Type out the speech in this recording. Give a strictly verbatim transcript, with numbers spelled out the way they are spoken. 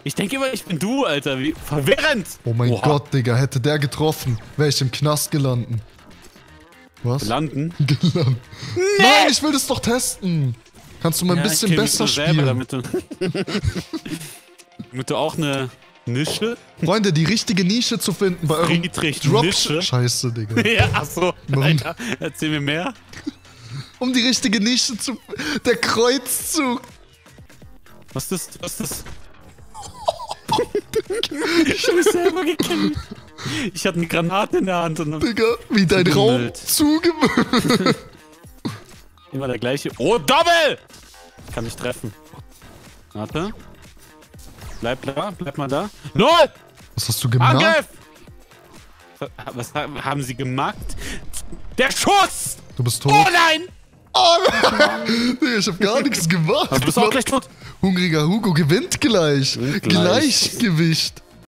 Ich denke immer, ich bin du, Alter. Wie verwirrend. Oh mein Oha. Gott, Digga. Hätte der getroffen, wäre ich im Knast gelandet. Was? Landen? Gelandet. Nee. Nein, ich will das doch testen. Kannst du mal ein Ja, ich bisschen kill mich besser so selber, spielen? damit du, damit du auch eine Nische. Freunde, die richtige Nische zu finden bei eurem Friedrich Drop... Nische. Scheiße, Digga. Ja, achso. Warum? Alter, erzähl mir mehr. Um die richtige Nische zu... Der Kreuzzug. Was ist das? Was ist das? Ich hab mich selber gekillt. Ich hatte eine Granate in der Hand und dann Digga, wie dein Raum Zugemüllt. zugemüllt. immer der gleiche. Oh, Doppel! Ich kann mich treffen. Warte. Bleib da, bleib mal da. Null! Was hast du gemacht? Angriff! Was haben sie gemacht? Der Schuss! Du bist tot. Oh nein! Oh nein! Digga, ich hab gar nichts gemacht. Du bist auch gleich tot. Hungriger Hugo gewinnt gleich. Gleich. Gleichgewicht.